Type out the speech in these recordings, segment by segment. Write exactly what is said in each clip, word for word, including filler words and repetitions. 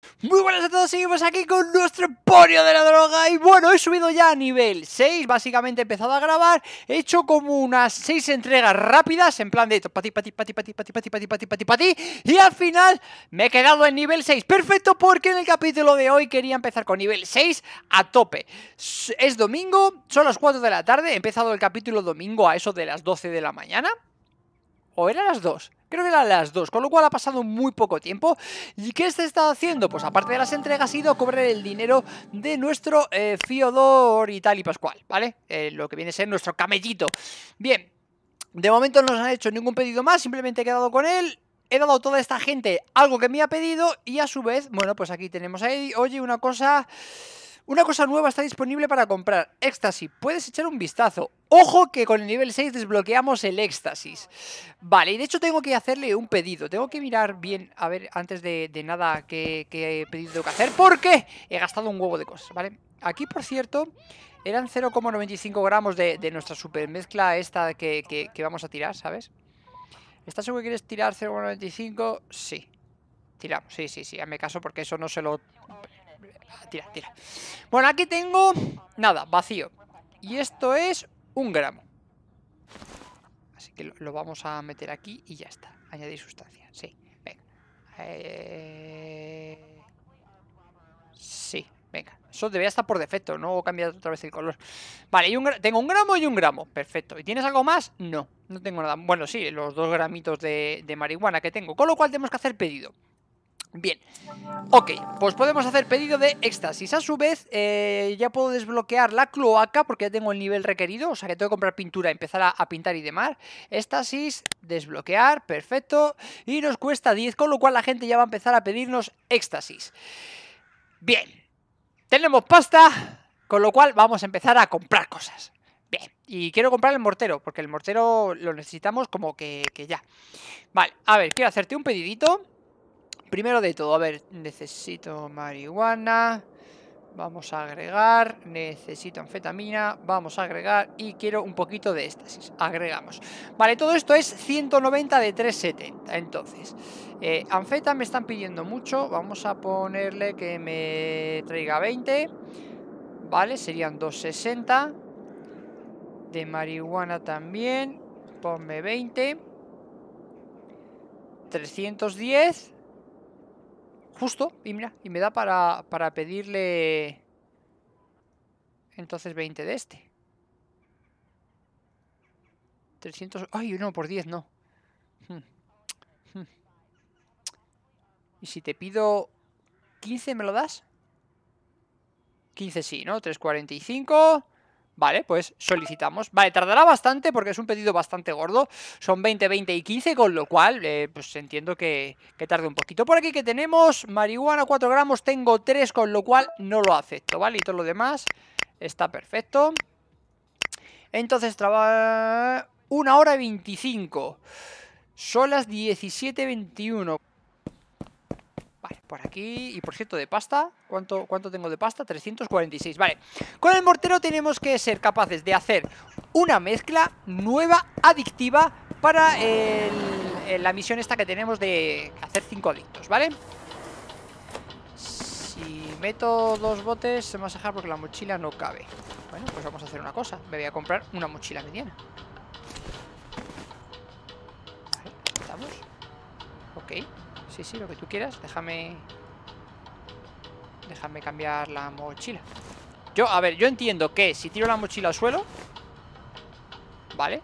Muy buenas a todos, seguimos aquí con nuestro emporio de la droga. Y bueno, he subido ya a nivel seis. Básicamente he empezado a grabar. He hecho como unas seis entregas rápidas, en plan de pati, pati, pati, pati, pati, pati, pati, pati, pati, pati. Y al final me he quedado en nivel seis. Perfecto, porque en el capítulo de hoy quería empezar con nivel seis a tope. Es domingo, son las cuatro de la tarde. He empezado el capítulo domingo a eso de las doce de la mañana. ¿O eran las dos? Creo que eran las dos, con lo cual ha pasado muy poco tiempo. ¿Y qué se está haciendo? Pues aparte de las entregas, ha ido a cobrar el dinero de nuestro eh, Fiodor y tal y Pascual, ¿vale? Eh, lo que viene a ser nuestro camellito. Bien, de momento no nos han hecho ningún pedido más, simplemente he quedado con él. He dado a toda esta gente algo que me ha pedido y a su vez, bueno, pues aquí tenemos ahí, oye, una cosa... Una cosa nueva está disponible para comprar, Éxtasis, puedes echar un vistazo. Ojo que con el nivel seis desbloqueamos el Éxtasis. Vale, y de hecho tengo que hacerle un pedido. Tengo que mirar bien, a ver, antes de, de nada qué, qué pedido tengo que hacer, porque he gastado un huevo de cosas, ¿vale? Aquí, por cierto, eran cero coma noventa y cinco gramos de, de nuestra super mezcla esta que, que, que vamos a tirar, ¿sabes? ¿Estás seguro que quieres tirar cero coma noventa y cinco? Sí. Tiramos, sí, sí, sí, hazme caso porque eso no se lo... Tira, tira. Bueno, aquí tengo... Nada, vacío. Y esto es un gramo. Así que lo, lo vamos a meter aquí y ya está. Añadir sustancia, sí, venga. Eh... Sí, venga. Eso debería estar por defecto, no cambiar otra vez el color. Vale, y un, tengo un gramo y un gramo. Perfecto. ¿Y tienes algo más? No, no tengo nada. Bueno, sí, los dos gramitos de, de marihuana que tengo. Con lo cual tenemos que hacer pedido. Bien, ok, pues podemos hacer pedido de Éxtasis. A su vez, eh, ya puedo desbloquear la cloaca porque ya tengo el nivel requerido. O sea que tengo que comprar pintura, empezar a, a pintar y demás. Éxtasis, desbloquear, perfecto. Y nos cuesta diez, con lo cual la gente ya va a empezar a pedirnos Éxtasis. Bien, tenemos pasta, con lo cual vamos a empezar a comprar cosas. Bien, y quiero comprar el mortero, porque el mortero lo necesitamos como que, que ya. Vale, a ver, quiero hacerte un pedidito. Primero de todo, a ver, necesito marihuana, vamos a agregar, necesito anfetamina, vamos a agregar y quiero un poquito de éxtasis, agregamos. Vale, todo esto es ciento noventa de trescientos setenta, entonces, eh, anfeta me están pidiendo mucho, vamos a ponerle que me traiga veinte, vale, serían doscientos sesenta, de marihuana también, ponme veinte, trescientos diez... Justo, y mira, y me da para, para pedirle entonces veinte de este. trescientos... Ay, no, por diez no. Hmm. Hmm. ¿Y si te pido quince me lo das? quince sí, ¿no? trescientos cuarenta y cinco... Vale, pues solicitamos. Vale, tardará bastante porque es un pedido bastante gordo. Son veinte, veinte y quince, con lo cual, eh, pues entiendo que, que tarde un poquito. Por aquí que tenemos marihuana, cuatro gramos, tengo tres, con lo cual no lo acepto, ¿vale? Y todo lo demás está perfecto. Entonces, trabaja una hora veinticinco. Son las diecisiete veintiuno. Vale, por aquí, y por cierto, de pasta, ¿cuánto, cuánto tengo de pasta? trescientos cuarenta y seis, vale. Con el mortero tenemos que ser capaces de hacer una mezcla nueva, adictiva, para el, el, la misión esta que tenemos de hacer cinco adictos, ¿vale? Si meto dos botes, se me va a dejar porque la mochila no cabe. Bueno, pues vamos a hacer una cosa, me voy a comprar una mochila mediana. Vale, estamos. Ok. Sí, sí, lo que tú quieras, déjame Déjame cambiar la mochila. Yo, a ver, yo entiendo que si tiro la mochila al suelo, vale,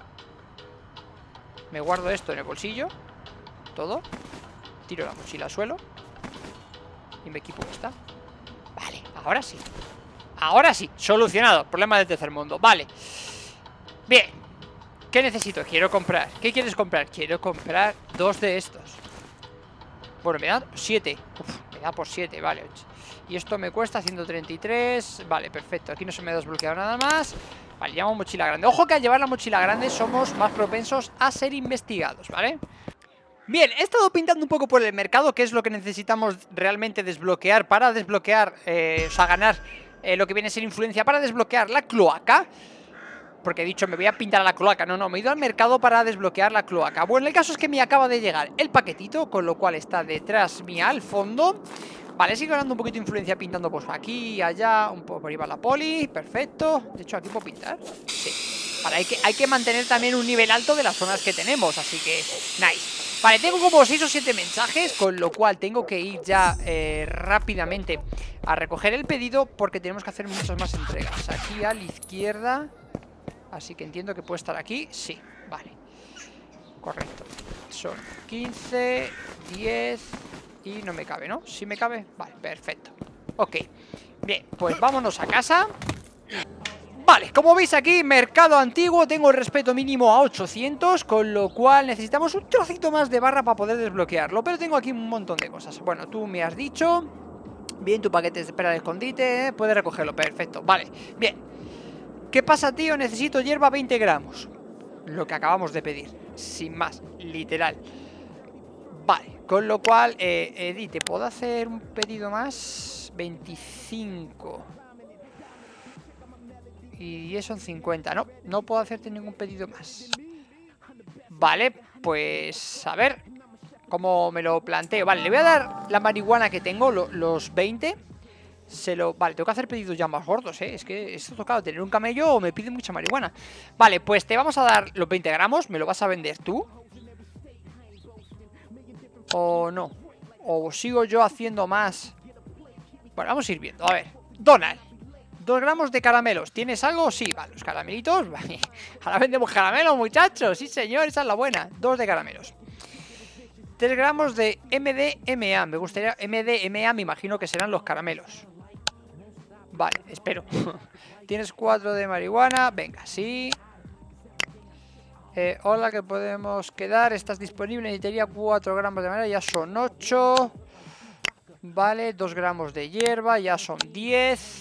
me guardo esto en el bolsillo, todo, tiro la mochila al suelo y me equipo esta. Vale, ahora sí. Ahora sí, solucionado, problema del tercer mundo. Vale, bien. ¿Qué necesito? Quiero comprar. ¿Qué quieres comprar? Quiero comprar dos de estos. Bueno, me da siete. Uf, me da por siete, vale. Y esto me cuesta ciento treinta y tres. Vale, perfecto. Aquí no se me ha desbloqueado nada más. Vale, llamo mochila grande. Ojo que al llevar la mochila grande somos más propensos a ser investigados, ¿vale? Bien, he estado pintando un poco por el mercado, que es lo que necesitamos realmente desbloquear para desbloquear, eh, o sea, ganar eh, lo que viene a ser influencia para desbloquear la cloaca. Porque he dicho, me voy a pintar a la cloaca. No, no, me he ido al mercado para desbloquear la cloaca. Bueno, el caso es que me acaba de llegar el paquetito, con lo cual está detrás mía al fondo. Vale, sigo ganando un poquito de influencia pintando por aquí y allá. Un poco por ahí va la poli, perfecto. De hecho, ¿aquí puedo pintar? Sí. Vale, hay que, hay que mantener también un nivel alto de las zonas que tenemos, así que nice. Vale, tengo como seis o siete mensajes, con lo cual tengo que ir ya eh, rápidamente a recoger el pedido, porque tenemos que hacer muchas más entregas. Aquí a la izquierda. Así que entiendo que puede estar aquí. Sí, vale. Correcto. Son quince, diez y no me cabe, ¿no? ¿Sí me cabe? Vale, perfecto. Ok. Bien, pues vámonos a casa. Vale, como veis aquí, mercado antiguo, tengo el respeto mínimo a ochocientos, con lo cual necesitamos un trocito más de barra para poder desbloquearlo, pero tengo aquí un montón de cosas. Bueno, tú me has dicho, bien, tu paquete de espera de escondite, ¿eh? Puedes recogerlo, perfecto, vale, bien. ¿Qué pasa, tío? Necesito hierba veinte gramos, lo que acabamos de pedir, sin más, literal. Vale, con lo cual, eh, Eddie, ¿te puedo hacer un pedido más? veinticinco. Y diez son cincuenta, no, no puedo hacerte ningún pedido más. Vale, pues a ver cómo me lo planteo. Vale, le voy a dar la marihuana que tengo, lo, los veinte. Se lo... Vale, tengo que hacer pedidos ya más gordos, ¿eh? Es que esto tocado tener un camello o me pide mucha marihuana. Vale, pues te vamos a dar los veinte gramos. ¿Me lo vas a vender tú? ¿O no? ¿O sigo yo haciendo más? Bueno, vamos a ir viendo, a ver. Donald, dos gramos de caramelos, ¿tienes algo? Sí, vale, los caramelitos, vale. Ahora vendemos caramelos, muchachos. Sí, señor, esa es la buena. Dos de caramelos. Tres gramos de M D M A. Me gustaría... M D M A me imagino que serán los caramelos. Vale, espero. Tienes cuatro de marihuana. Venga, sí. Eh, hola, que podemos quedar. Estás disponible. Necesitaría cuatro gramos de marihuana. Ya son ocho. Vale, dos gramos de hierba. Ya son diez.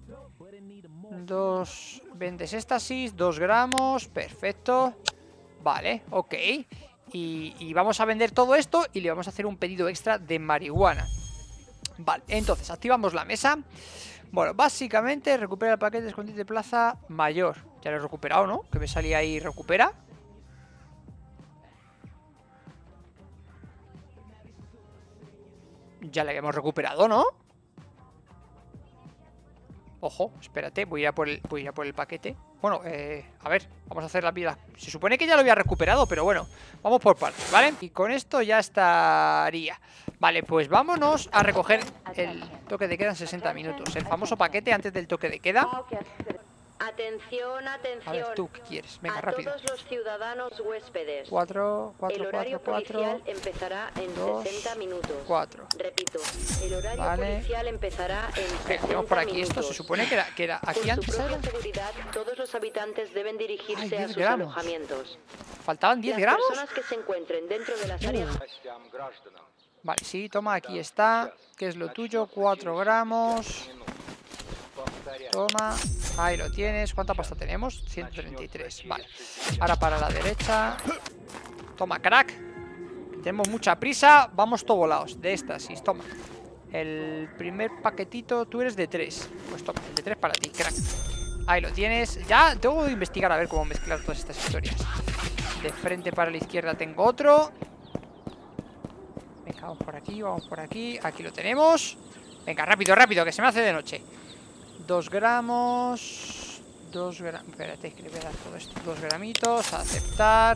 Dos. Vendes éxtasis. dos gramos. Perfecto. Vale, ok. Y, y vamos a vender todo esto y le vamos a hacer un pedido extra de marihuana. Vale, entonces activamos la mesa. Bueno, básicamente recupera el paquete de escondite de plaza mayor. Ya lo he recuperado, ¿no? Que me salía ahí recupera. Ya le habíamos recuperado, ¿no? Ojo, espérate, voy a ir a por el, voy a ir a por el paquete. Bueno, eh, a ver, vamos a hacer la vida. Se supone que ya lo había recuperado, pero bueno, vamos por partes, ¿vale? Y con esto ya estaría. Vale, pues vámonos a recoger el toque de queda en sesenta minutos. El famoso paquete antes del toque de queda. Atención, atención. A ver, ¿tú qué quieres? Venga, a rápido. todos los ciudadanos huéspedes. Cuatro, cuatro, el horario cuatro, policial cuatro, empezará en dos, sesenta minutos. cuatro. Repito, el horario Vale. policial empezará en Venga, sesenta tenemos por aquí minutos. esto. Se supone que era, que era aquí Por su antes. propia ¿Era? seguridad, todos los habitantes deben dirigirse Ay, a diez sus gramos. alojamientos. ¿Faltaban diez Las gramos? personas que se encuentren dentro de las áreas... Vale, sí, toma, aquí está. ¿Qué es lo tuyo? cuatro gramos. Toma, ahí lo tienes. ¿Cuánta pasta tenemos? ciento treinta y tres, vale. Ahora para la derecha. Toma, crack. Tenemos mucha prisa, vamos todo volados. De éxtasis, toma. El primer paquetito, tú eres de tres. Pues toma, el de tres para ti, crack. Ahí lo tienes. Ya tengo que investigar a ver cómo mezclar todas estas historias. De frente para la izquierda tengo otro. Venga, vamos por aquí, vamos por aquí. Aquí lo tenemos. Venga, rápido, rápido, que se me hace de noche. Dos gramos. Dos gramos. Espérate, que le voy a dar todo esto. Dos gramitos. Aceptar.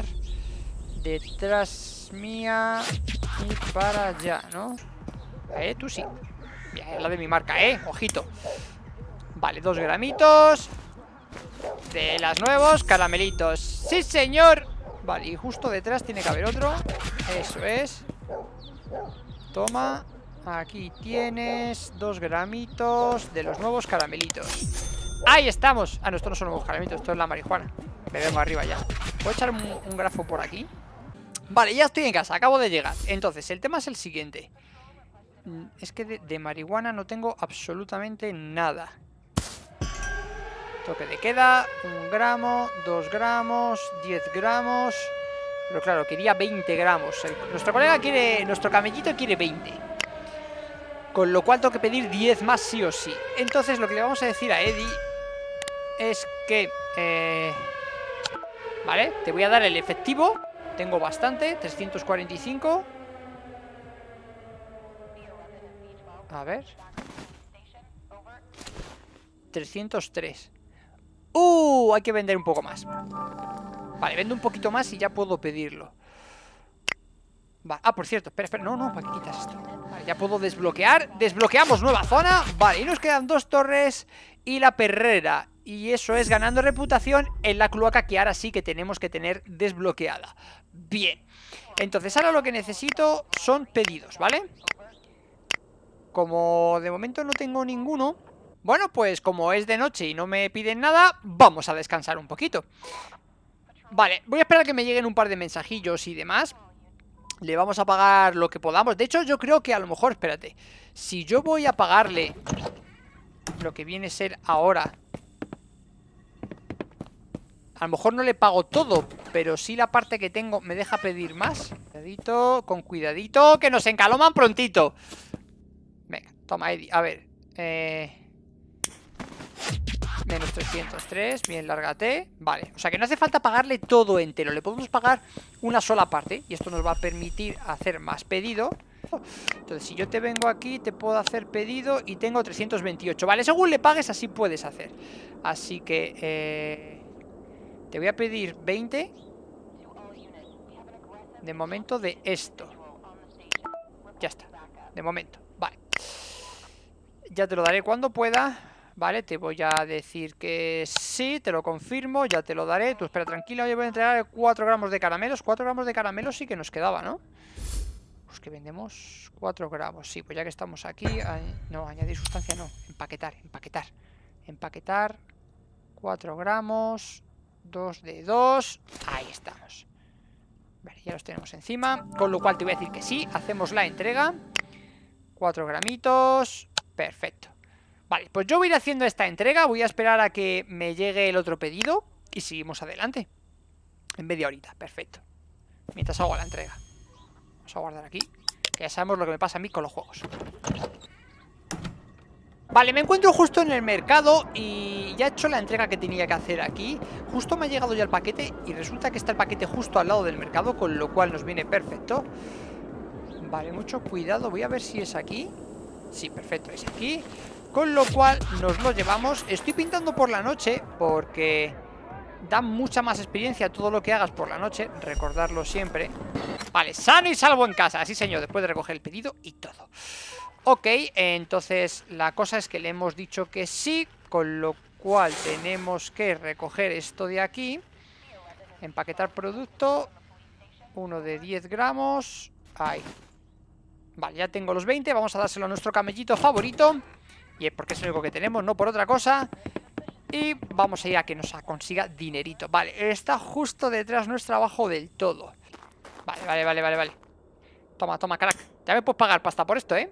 Detrás mía. Y para allá, ¿no? Eh, tú sí. Bien, la de mi marca, eh. Ojito. Vale, dos gramitos. De las nuevos caramelitos. ¡Sí, señor! Vale, y justo detrás tiene que haber otro. Eso es. Toma. Aquí tienes dos gramitos de los nuevos caramelitos. ¡Ahí estamos! Ah, no, estos no son nuevos caramelitos, esto es la marihuana. Me vemos arriba ya. ¿Puedo echar un, un grafo por aquí? Vale, ya estoy en casa, acabo de llegar. Entonces, el tema es el siguiente. Es que de, de marihuana no tengo absolutamente nada. Toque de queda, un gramo, dos gramos, diez gramos. Pero claro, quería veinte gramos. El, nuestro colega quiere, nuestro camellito quiere veinte. Con lo cual tengo que pedir diez más sí o sí. Entonces lo que le vamos a decir a Eddie es que... Eh, vale, te voy a dar el efectivo. Tengo bastante, trescientos cuarenta y cinco. A ver. trescientos tres. Uh, hay que vender un poco más. Vale, vendo un poquito más y ya puedo pedirlo. Vale. Ah, por cierto, espera, espera. No, no, ¿para qué quitas esto? Vale, ya puedo desbloquear. Desbloqueamos nueva zona. Vale, y nos quedan dos torres y la perrera. Y eso es ganando reputación en la cloaca, que ahora sí que tenemos que tener desbloqueada. Bien. Entonces ahora lo que necesito son pedidos, ¿vale? Como de momento no tengo ninguno, bueno, pues como es de noche y no me piden nada, vamos a descansar un poquito. Vale, voy a esperar a que me lleguen un par de mensajillos y demás. Le vamos a pagar lo que podamos. De hecho, yo creo que a lo mejor, espérate, si yo voy a pagarle lo que viene a ser ahora, a lo mejor no le pago todo, pero sí la parte que tengo me deja pedir más. Cuidadito, con cuidadito, que nos encaloman prontito. Venga, toma, Eddie, a ver. Eh... Menos trescientos tres, bien, lárgate. Vale, o sea que no hace falta pagarle todo entero. Le podemos pagar una sola parte y esto nos va a permitir hacer más pedido. Entonces, si yo te vengo aquí, te puedo hacer pedido y tengo trescientos veintiocho. Vale, según le pagues, así puedes hacer. Así que, eh... te voy a pedir veinte. De momento de esto. Ya está, de momento, vale. Ya te lo daré cuando pueda. Vale, te voy a decir que sí, te lo confirmo, ya te lo daré. Tú espera tranquila, yo voy a entregar cuatro gramos de caramelos. cuatro gramos de caramelos sí que nos quedaba, ¿no? Pues que vendemos cuatro gramos. Sí, pues ya que estamos aquí, no, añadir sustancia no, empaquetar, empaquetar. Empaquetar, cuatro gramos, dos de dos, ahí estamos. Vale, ya los tenemos encima, con lo cual te voy a decir que sí, hacemos la entrega. cuatro gramitos, perfecto. Vale, pues yo voy a ir haciendo esta entrega. Voy a esperar a que me llegue el otro pedido y seguimos adelante. En media horita, perfecto. Mientras hago la entrega. Vamos a guardar aquí, que ya sabemos lo que me pasa a mí con los juegos. Vale, me encuentro justo en el mercado y ya he hecho la entrega que tenía que hacer aquí. Justo me ha llegado ya el paquete y resulta que está el paquete justo al lado del mercado, con lo cual nos viene perfecto. Vale, mucho cuidado, voy a ver si es aquí. Sí, perfecto, es aquí. Con lo cual nos lo llevamos. Estoy pintando por la noche porque da mucha más experiencia todo lo que hagas por la noche. Recordarlo siempre. Vale, sano y salvo en casa. Sí, señor, después de recoger el pedido y todo. Ok, entonces la cosa es que le hemos dicho que sí, con lo cual tenemos que recoger esto de aquí. Empaquetar producto. Uno de diez gramos. Ahí. Vale, ya tengo los veinte. Vamos a dárselo a nuestro camellito favorito. Y es porque es lo único que tenemos, no por otra cosa. Y vamos a ir a que nos consiga dinerito. Vale, está justo detrás nuestro abajo del todo. Vale, vale, vale, vale, vale. Toma, toma, crack. Ya me puedes pagar pasta por esto, ¿eh?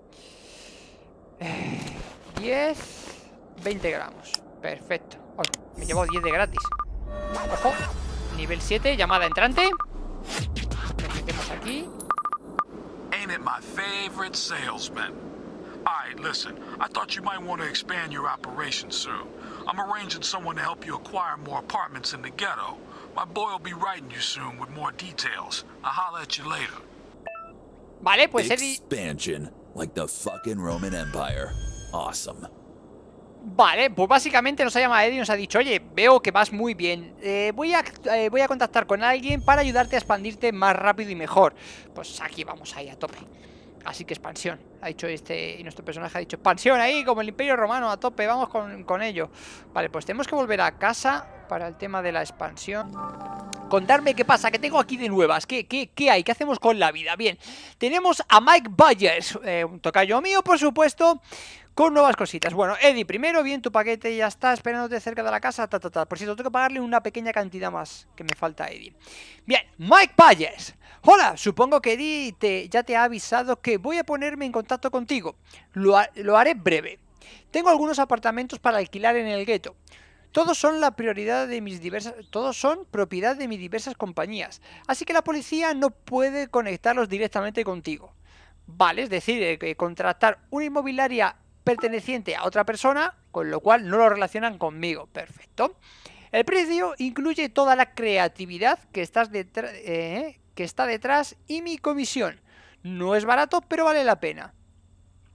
diez, veinte gramos. Perfecto. Oh, me llevo diez de gratis. Ojo, nivel siete, llamada entrante. Nos metemos aquí. Ain't it my favorite salesman? Alright, listen, I thought you might want to expand your operations soon. I'm arranging someone to help you acquire more apartments in the ghetto. My boy will be writing you soon with more details. I'll holler at you later. Vale, pues Eddie... Expansion, like the fucking Roman Empire. Awesome. Vale, pues básicamente nos ha llamado Eddie y nos ha dicho: oye, veo que vas muy bien, eh, voy, a, eh, voy a contactar con alguien para ayudarte a expandirte más rápido y mejor. Pues aquí vamos ahí a tope. Así que expansión, ha dicho este, y nuestro personaje ha dicho expansión ahí, como el Imperio Romano, a tope, vamos con, con ello. Vale, pues tenemos que volver a casa para el tema de la expansión. Contarme qué pasa, que tengo aquí de nuevas, qué, qué, qué hay, qué hacemos con la vida. Bien, tenemos a Mike Byers, eh, un tocayo mío, por supuesto, con nuevas cositas. Bueno, Eddie, primero, bien, tu paquete ya está esperándote cerca de la casa, ta, ta, ta. Por cierto, tengo que pagarle una pequeña cantidad más que me falta a Eddie. Bien, Mike Byers. Hola, supongo que Eddie te, ya te ha avisado que voy a ponerme en contacto contigo. Lo, ha, lo haré breve. Tengo algunos apartamentos para alquilar en el gueto. Todos son la prioridad de mis diversas, todos son propiedad de mis diversas compañías. Así que la policía no puede conectarlos directamente contigo. Vale, es decir, que contratar una inmobiliaria perteneciente a otra persona, con lo cual no lo relacionan conmigo. Perfecto. El precio incluye toda la creatividad que estás detrás, eh, que está detrás y mi comisión. No es barato, pero vale la pena.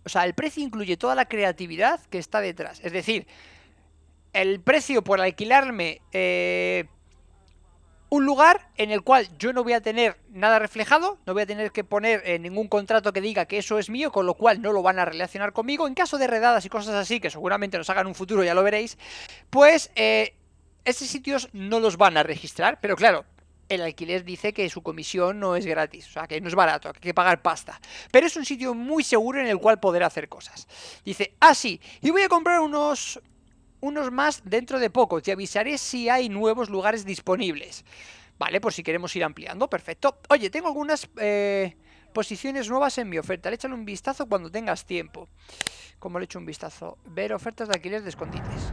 O sea, el precio incluye toda la creatividad que está detrás. Es decir, el precio por alquilarme eh, un lugar en el cual yo no voy a tener nada reflejado, no voy a tener que poner eh, ningún contrato que diga que eso es mío, con lo cual no lo van a relacionar conmigo. En caso de redadas y cosas así, que seguramente nos hagan un futuro, ya lo veréis, pues eh, esos sitios no los van a registrar, pero claro, el alquiler dice que su comisión no es gratis, o sea, que no es barato, que hay que pagar pasta. Pero es un sitio muy seguro en el cual poder hacer cosas. Dice, ah, sí, y voy a comprar unos... unos más dentro de poco, te avisaré si hay nuevos lugares disponibles. Vale, por si queremos ir ampliando, perfecto. Oye, tengo algunas eh, posiciones nuevas en mi oferta, le échale un vistazo cuando tengas tiempo. ¿Cómo le echo un vistazo? Ver ofertas de alquileres de escondites.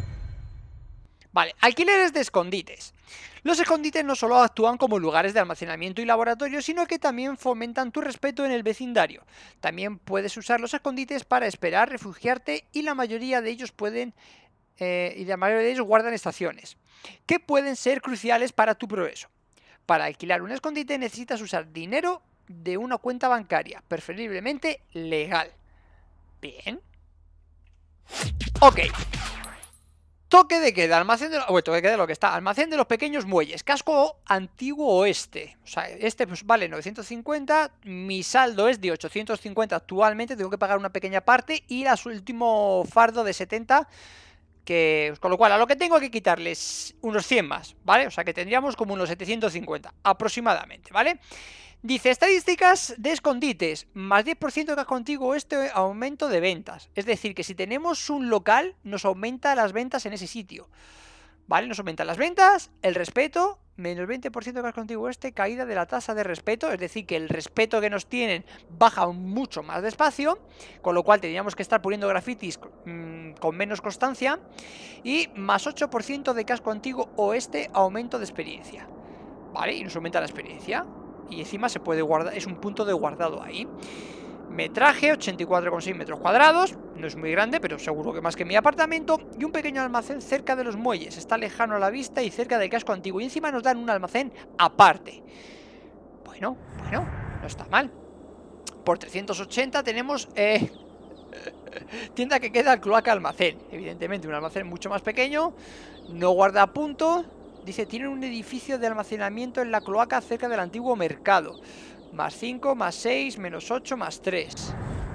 Vale, alquileres de escondites. Los escondites no solo actúan como lugares de almacenamiento y laboratorio, sino que también fomentan tu respeto en el vecindario. También puedes usar los escondites para esperar, refugiarte, y la mayoría de ellos pueden... Eh, y la mayoría de ellos guardan estaciones, que pueden ser cruciales para tu progreso. Para alquilar un escondite necesitas usar dinero de una cuenta bancaria, preferiblemente legal. Bien. Ok. Toque de queda, almacén de... Bueno, toque de queda lo que está. Almacén de los pequeños muelles. Casco antiguo oeste. O sea, este pues vale novecientos cincuenta. Mi saldo es de ochocientos cincuenta actualmente. Tengo que pagar una pequeña parte. Y el último fardo de setenta. Que, con lo cual, a lo que tengo hay que quitarles unos cien más, ¿vale? O sea que tendríamos como unos setecientos cincuenta aproximadamente, ¿vale? Dice, estadísticas de escondites, más diez por ciento de casco antiguo este aumento de ventas. Es decir, que si tenemos un local, nos aumenta las ventas en ese sitio, ¿vale? Nos aumentan las ventas, el respeto, menos veinte por ciento de casco antiguo este, caída de la tasa de respeto. Es decir, que el respeto que nos tienen baja mucho más despacio, con lo cual tendríamos que estar poniendo grafitis mmm, con menos constancia. Y más ocho por ciento de casco antiguo oeste, aumento de experiencia, ¿vale? Y nos aumenta la experiencia. Y encima se puede guardar, es un punto de guardado ahí. Metraje, ochenta y cuatro coma seis metros cuadrados. No es muy grande, pero seguro que más que mi apartamento. Y un pequeño almacén cerca de los muelles. Está lejano a la vista y cerca del casco antiguo. Y encima nos dan un almacén aparte. Bueno, bueno, no está mal. Por trescientos ochenta tenemos eh, tienda que queda al cloaca almacén. Evidentemente un almacén mucho más pequeño. No guarda punto. Dice, tienen un edificio de almacenamiento en la cloaca cerca del antiguo mercado. Más cinco, más seis, menos ocho, más tres.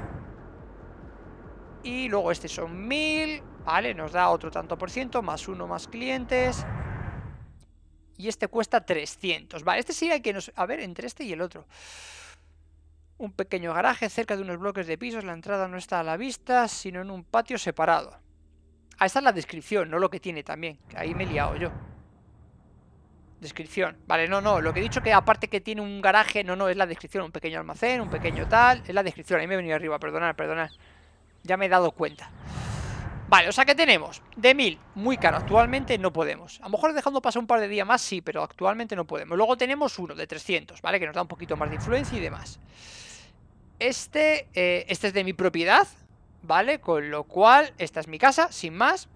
Y luego este son mil. Vale, nos da otro tanto por ciento. Más uno, más clientes. Y este cuesta trescientos. Vale, este sí hay que nos... A ver, entre este y el otro. Un pequeño garaje cerca de unos bloques de pisos. La entrada no está a la vista, sino en un patio separado. Ah, esta es la descripción, no lo que tiene también. Que ahí me he liado yo. Descripción, vale, no, no, lo que he dicho que aparte que tiene un garaje, no, no, es la descripción, un pequeño almacén, un pequeño tal, es la descripción, ahí me he venido arriba, perdonad, perdonad, ya me he dado cuenta. Vale, o sea que tenemos de mil, muy caro, actualmente no podemos, a lo mejor dejando pasar un par de días más, sí, pero actualmente no podemos. Luego tenemos uno de trescientos, vale, que nos da un poquito más de influencia y demás. Este, eh, este es de mi propiedad, vale, con lo cual, esta es mi casa, sin más.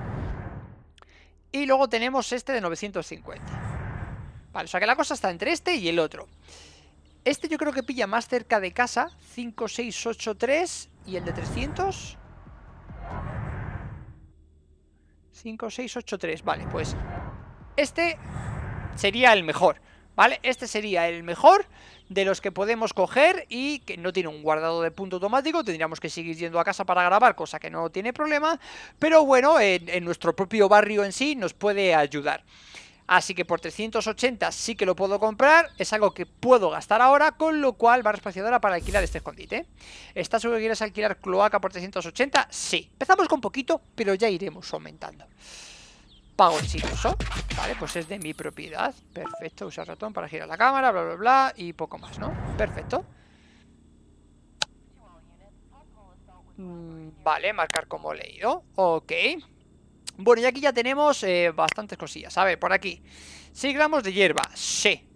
Y luego tenemos este de novecientos cincuenta. Vale, o sea que la cosa está entre este y el otro. Este yo creo que pilla más cerca de casa. Cinco, seis, ocho, tres. Y el de trescientos cinco, seis, ocho, tres. Vale, pues este sería el mejor, ¿vale? Este sería el mejor de los que podemos coger y que no tiene un guardado de punto automático. Tendríamos que seguir yendo a casa para grabar, cosa que no tiene problema. Pero bueno, en, en nuestro propio barrio en sí nos puede ayudar. Así que por trescientos ochenta sí que lo puedo comprar. Es algo que puedo gastar ahora, con lo cual barra espaciadora para alquilar este escondite. ¿Estás seguro que quieres alquilar cloaca por trescientos ochenta? Sí. Empezamos con poquito, pero ya iremos aumentando. Pago exitoso. Vale, pues es de mi propiedad. Perfecto, usa el ratón para girar la cámara, bla, bla, bla. Y poco más, ¿no? Perfecto. Mm, vale, marcar como leído. Ok. Bueno, y aquí ya tenemos eh, bastantes cosillas. A ver, por aquí seis gramos de hierba, sí.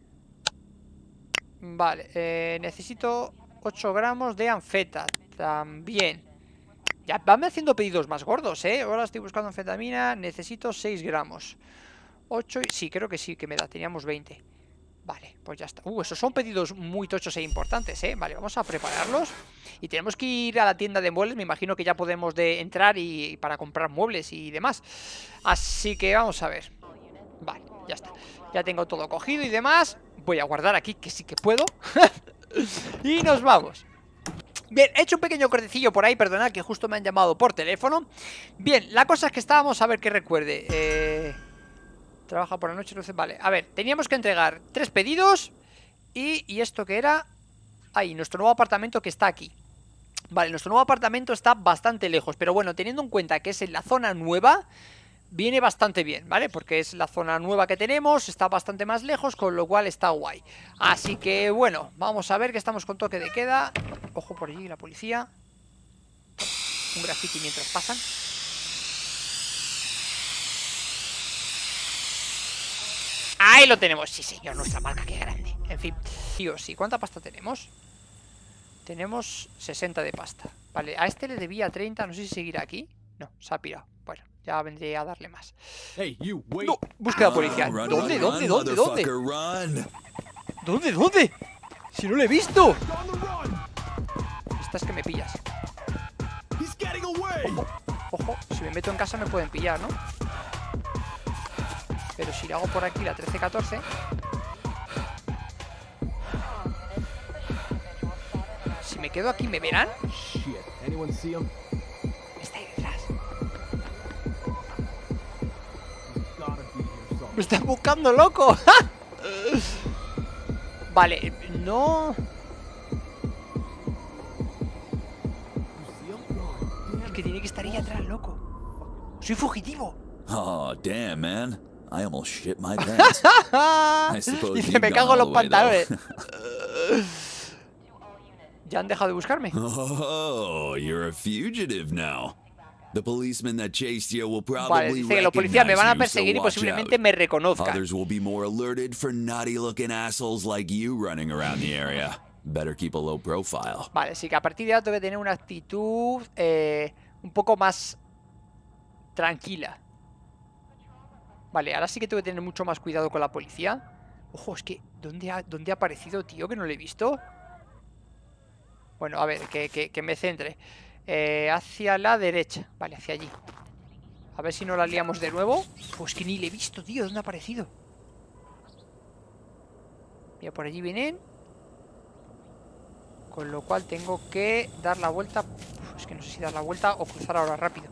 Vale, eh, necesito ocho gramos de anfeta. También. Ya van haciendo pedidos más gordos, ¿eh? Ahora estoy buscando anfetamina. Necesito seis gramos. ocho y... Sí, creo que sí, que me da, teníamos veinte. Vale, pues ya está. Uh, esos son pedidos muy tochos e importantes, ¿eh? Vale, vamos a prepararlos. Y tenemos que ir a la tienda de muebles. Me imagino que ya podemos de entrar y, y para comprar muebles y demás. Así que vamos a ver. Vale, ya está. Ya tengo todo cogido y demás. Voy a guardar aquí, que sí que puedo. Y nos vamos. Bien, he hecho un pequeño cortecillo por ahí. Perdonad que justo me han llamado por teléfono. Bien, la cosa es que estábamos, a ver que recuerde. Eh... Trabaja por la noche, luces. Vale, a ver, teníamos que entregar tres pedidos. Y, y esto que era... Ahí, nuestro nuevo apartamento que está aquí. Vale, nuestro nuevo apartamento está bastante lejos. Pero bueno, teniendo en cuenta que es en la zona nueva, viene bastante bien, ¿vale? Porque es la zona nueva que tenemos, está bastante más lejos, con lo cual está guay. Así que bueno, vamos a ver que estamos con toque de queda. Ojo por allí, la policía. Un graffiti mientras pasan. Ahí lo tenemos, sí señor, nuestra marca, qué grande. En fin, tío, sí, ¿cuánta pasta tenemos? Tenemos sesenta de pasta. Vale, a este le debía treinta, no sé si seguirá aquí. No, se ha pirado. Bueno, ya vendré a darle más. Hey, you, wait. No, búsqueda policial. Run, ¿Dónde, run, dónde, run, dónde, dónde? motherfucker, run. ¿Dónde, dónde? Si no lo he visto. Esta es que me pillas. He's getting away. Ojo, ojo, si me meto en casa me pueden pillar, ¿no? Pero si le hago por aquí la trece catorce. Si me quedo aquí, ¿me verán? Shit. Anyone see him? Está ahí detrás. He's gotta be here somewhere. Me están buscando, loco. Vale, no. You see him? God Es que tiene que estar ahí atrás, loco. Soy fugitivo. Oh, damn, man. I almost shit my pants. I suppose Dice, you've me gone cago en all los the way, pantalones. though. ¿Ya han dejado de buscarme? Oh, you're a fugitive now. The policeman that chased you will Vale, probably dice que los policías me van a recognize you, perseguir y so watch posiblemente out. me reconozcan. Others will be more alerted for naughty-looking assholes like you running around the area. Better keep a low profile. Vale, sí que a partir de ahora tengo que tener una actitud eh, un poco más tranquila. Vale, ahora sí que tengo que tener mucho más cuidado con la policía. Ojo, es que ¿dónde ha, dónde ha aparecido, tío? Que no lo he visto. Bueno, a ver, que, que, que me centre. eh, Hacia la derecha. Vale, hacia allí. A ver si no la liamos de nuevo. Pues que ni le he visto, tío. ¿Dónde ha aparecido? Mira, por allí vienen. Con lo cual tengo que dar la vuelta. Uf, es que no sé si dar la vuelta o cruzar ahora rápido.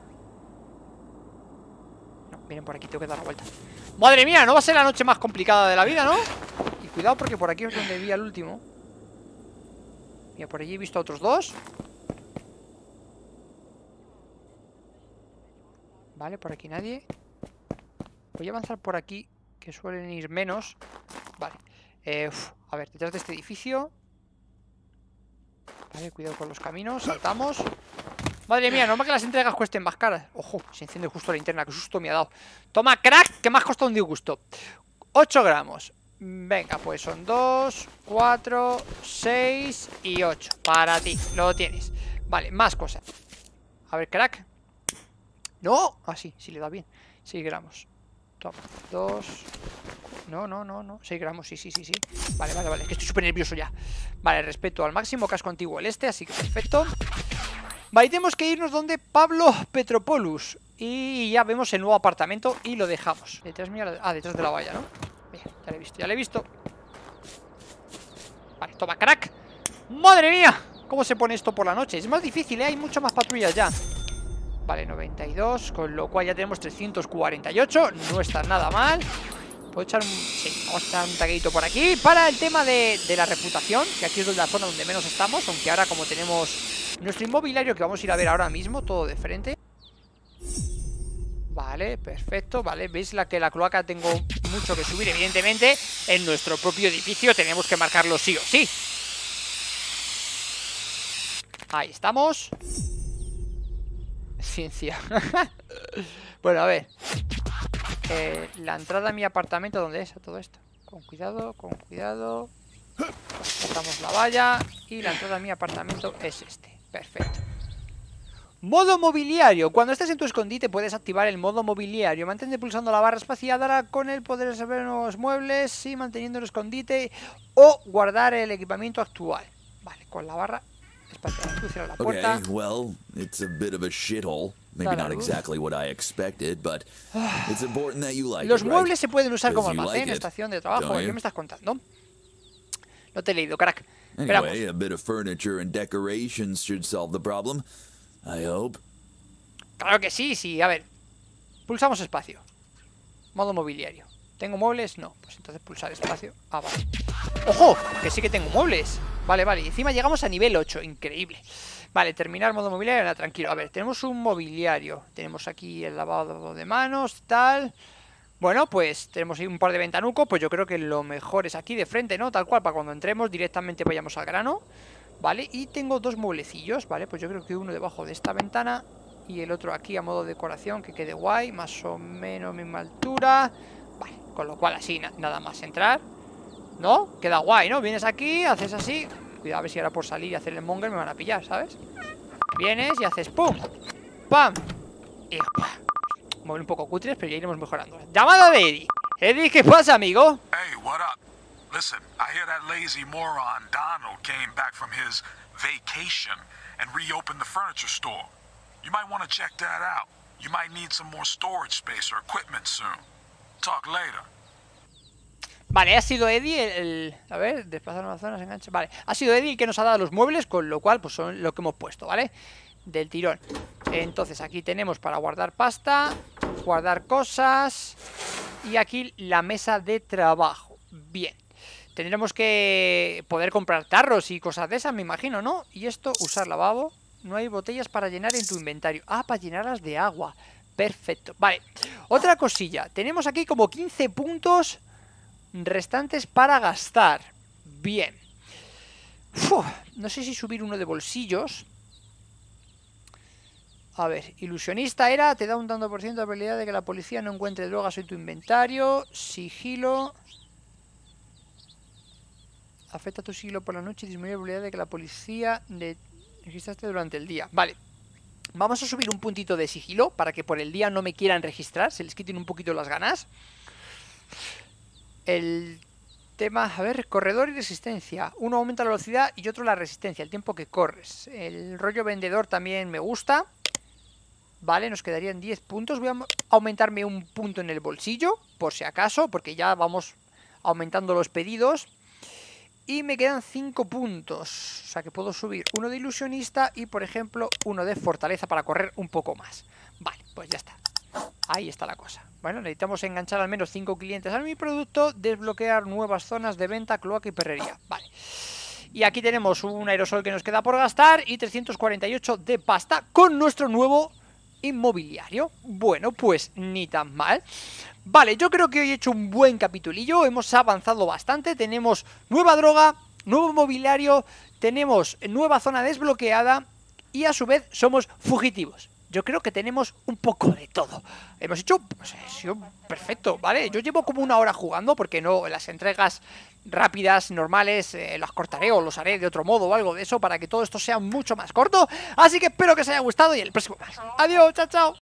No, vienen por aquí, tengo que dar la vuelta. ¡Madre mía! No va a ser la noche más complicada de la vida, ¿no? Y cuidado porque por aquí es donde vi al último. Mira, por allí he visto a otros dos. Vale, por aquí nadie. Voy a avanzar por aquí, que suelen ir menos. Vale, eh, uf, a ver, detrás de este edificio. Vale, cuidado con los caminos, saltamos. Madre mía, normal que las entregas cuesten más caras. Ojo, se enciende justo la linterna, que susto me ha dado. Toma, crack, que me has costado un disgusto. ocho gramos. Venga, pues son dos, cuatro, seis y ocho. Para ti, lo tienes. Vale, más cosas. A ver, crack. No, ah, sí, sí le da bien. seis gramos. Toma, dos. No, no, no, no. seis gramos, sí, sí, sí, sí. Vale, vale, vale. Es que estoy súper nervioso ya. Vale, respeto al máximo. Casco antiguo el este, así que perfecto. Vale, tenemos que irnos donde Pablo Petropoulos. Y ya vemos el nuevo apartamento y lo dejamos. Detrás mía, ah, detrás de la valla, ¿no? Mira, ya lo he visto, ya lo he visto. Vale, toma, crack. ¡Madre mía! ¿Cómo se pone esto por la noche? Es más difícil, ¿eh? Hay muchas más patrullas ya. Vale, noventa y dos, con lo cual ya tenemos trescientos cuarenta y ocho. No está nada mal. Puedo echar un... Sí, vamos a echar un taquito por aquí. Para el tema de, de la reputación, que aquí es la zona donde menos estamos. Aunque ahora como tenemos nuestro inmobiliario, que vamos a ir a ver ahora mismo, todo de frente. Vale, perfecto, vale. Veis la que la cloaca tengo mucho que subir, evidentemente. En nuestro propio edificio tenemos que marcarlo sí o sí. Ahí estamos. Ciencia. Bueno, a ver. Eh, la entrada a mi apartamento, ¿dónde es? A todo esto. Con cuidado, con cuidado. Cortamos la valla. Y la entrada a mi apartamento es este. Perfecto. Modo mobiliario. Cuando estés en tu escondite puedes activar el modo mobiliario. Mantente pulsando la barra espaciadora con el poder resolver nuevos muebles y manteniendo el escondite o guardar el equipamiento actual. Vale, con la barra espaciadora. Tú cierras la puerta. Okay, well, it's a bit of a shithole. Maybe not exactly what I expected, but it's important that you like Los it, right? muebles se pueden usar como Because you almacén, like it, estación de trabajo. don't ¿Qué you? me estás contando? No te he leído, crack. Anyway, Esperamos. a bit of furniture and decorations should solve the problem. I hope. Claro que sí, sí. A ver. Pulsamos espacio. Modo mobiliario. ¿Tengo muebles? No. Pues entonces pulsar espacio. Ah, vale. ¡Ojo! Que sí que tengo muebles. Vale, vale. Y encima llegamos a nivel ocho. Increíble. Vale, terminar modo mobiliario. Nada, tranquilo. A ver, tenemos un mobiliario. Tenemos aquí el lavado de manos, tal. Bueno, pues tenemos ahí un par de ventanucos. Pues yo creo que lo mejor es aquí de frente, ¿no? Tal cual, para cuando entremos directamente vayamos al grano. Vale, y tengo dos mueblecillos. Vale, pues yo creo que uno debajo de esta ventana y el otro aquí a modo decoración, que quede guay. Más o menos misma altura. Vale, con lo cual así na nada más entrar, ¿no? Queda guay, ¿no? Vienes aquí, haces así. Cuidado, a ver si ahora por salir y hacer el monger me van a pillar, ¿sabes? Vienes y haces pum, pam y ¡pah! Mueve un poco cutres, pero ya iremos mejorando. Llamada de Eddie. Eddie, ¿qué pasa, amigo? Hey, what up? Listen, I hear that lazy moron Donald came back from his vacation and reopened the furniture store. You might want to check that out. You might need some more storage space or equipment soon. Talk later. Vale, ha sido Eddie el, el... A ver, desplazar una zona, se engancha. Vale, ha sido Eddie el que nos ha dado los muebles, con lo cual, pues son lo que hemos puesto, ¿vale? Del tirón. Entonces aquí tenemos para guardar pasta, guardar cosas. Y aquí la mesa de trabajo. Bien. Tendremos que poder comprar tarros y cosas de esas, me imagino, ¿no? Y esto, usar lavabo. No hay botellas para llenar en tu inventario. Ah, para llenarlas de agua. Perfecto. Vale. Otra cosilla. Tenemos aquí como quince puntos restantes para gastar. Bien. Uf, no sé si subir uno de bolsillos. A ver, ilusionista era, te da un tanto por ciento de probabilidad de que la policía no encuentre drogas en tu inventario. Sigilo. Afecta tu sigilo por la noche y disminuye la probabilidad de que la policía de... registraste durante el día. Vale. Vamos a subir un puntito de sigilo para que por el día no me quieran registrar, se les quiten un poquito las ganas. El tema, a ver, corredor y resistencia. Uno aumenta la velocidad y otro la resistencia, el tiempo que corres. El rollo vendedor también me gusta. Vale, nos quedarían diez puntos. Voy a aumentarme un punto en el bolsillo, por si acaso, porque ya vamos aumentando los pedidos. Y me quedan cinco puntos. O sea que puedo subir uno de ilusionista y, por ejemplo, uno de fortaleza para correr un poco más. Vale, pues ya está. Ahí está la cosa. Bueno, necesitamos enganchar al menos cinco clientes a mi producto, desbloquear nuevas zonas de venta, cloaca y perrería. Vale. Y aquí tenemos un aerosol que nos queda por gastar y trescientos cuarenta y ocho de pasta con nuestro nuevo inmobiliario. Bueno, pues ni tan mal. Vale, yo creo que hoy he hecho un buen capitulillo. Hemos avanzado bastante. Tenemos nueva droga, nuevo mobiliario, tenemos nueva zona desbloqueada y a su vez somos fugitivos. Yo creo que tenemos un poco de todo. Hemos hecho, pues, ha sido perfecto, ¿vale? Yo llevo como una hora jugando porque no, las entregas rápidas, normales, eh, las cortaré o los haré de otro modo o algo de eso para que todo esto sea mucho más corto. Así que espero que os haya gustado y el próximo más. Adiós, chao, chao.